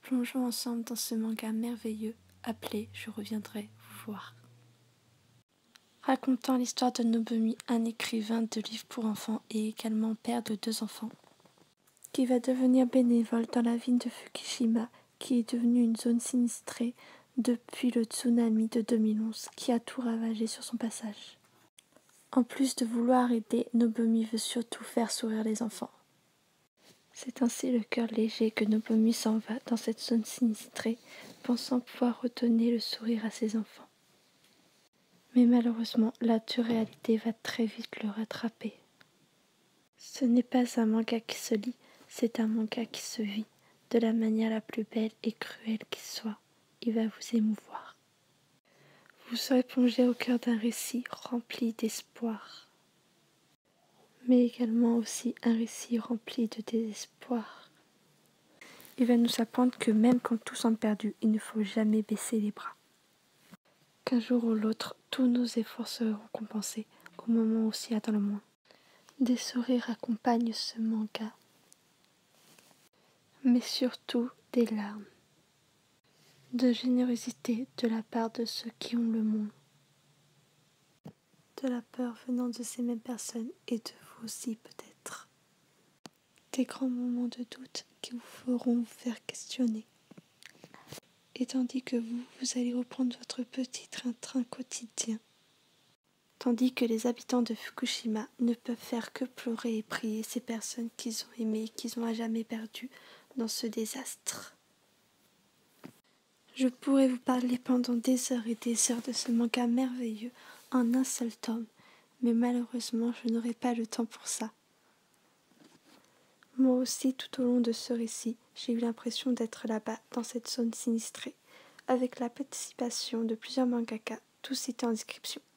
Plongeons ensemble dans ce manga merveilleux appelé « Je reviendrai vous voir ». Racontant l'histoire de Nobomi, un écrivain de livres pour enfants et également père de 2 enfants, qui va devenir bénévole dans la ville de Fukushima, qui est devenue une zone sinistrée depuis le tsunami de 2011 qui a tout ravagé sur son passage. En plus de vouloir aider, Nobomi veut surtout faire sourire les enfants. C'est ainsi le cœur léger que Nobomi s'en va dans cette zone sinistrée, pensant pouvoir redonner le sourire à ses enfants. Mais malheureusement, la dure réalité va très vite le rattraper. Ce n'est pas un manga qui se lit, c'est un manga qui se vit, de la manière la plus belle et cruelle qui soit. Il va vous émouvoir. Vous serez plongé au cœur d'un récit rempli d'espoir, mais également aussi un récit rempli de désespoir. Il va nous apprendre que même quand tout semble perdu, il ne faut jamais baisser les bras. Qu'un jour ou l'autre, tous nos efforts seront compensés, au moment où on s'y attend le moins. Des sourires accompagnent ce manga, mais surtout des larmes, de générosité de la part de ceux qui ont le moins, de la peur venant de ces mêmes personnes et de vous aussi peut-être. Des grands moments de doute qui vous feront vous faire questionner. Et tandis que vous allez reprendre votre petit train-train quotidien. Tandis que les habitants de Fukushima ne peuvent faire que pleurer et prier ces personnes qu'ils ont aimées et qu'ils ont à jamais perdues dans ce désastre. Je pourrais vous parler pendant des heures et des heures de ce manga merveilleux en un seul tome, mais malheureusement je n'aurai pas le temps pour ça. Moi aussi, tout au long de ce récit, j'ai eu l'impression d'être là-bas, dans cette zone sinistrée, avec la participation de plusieurs mangaka, tous cités en description.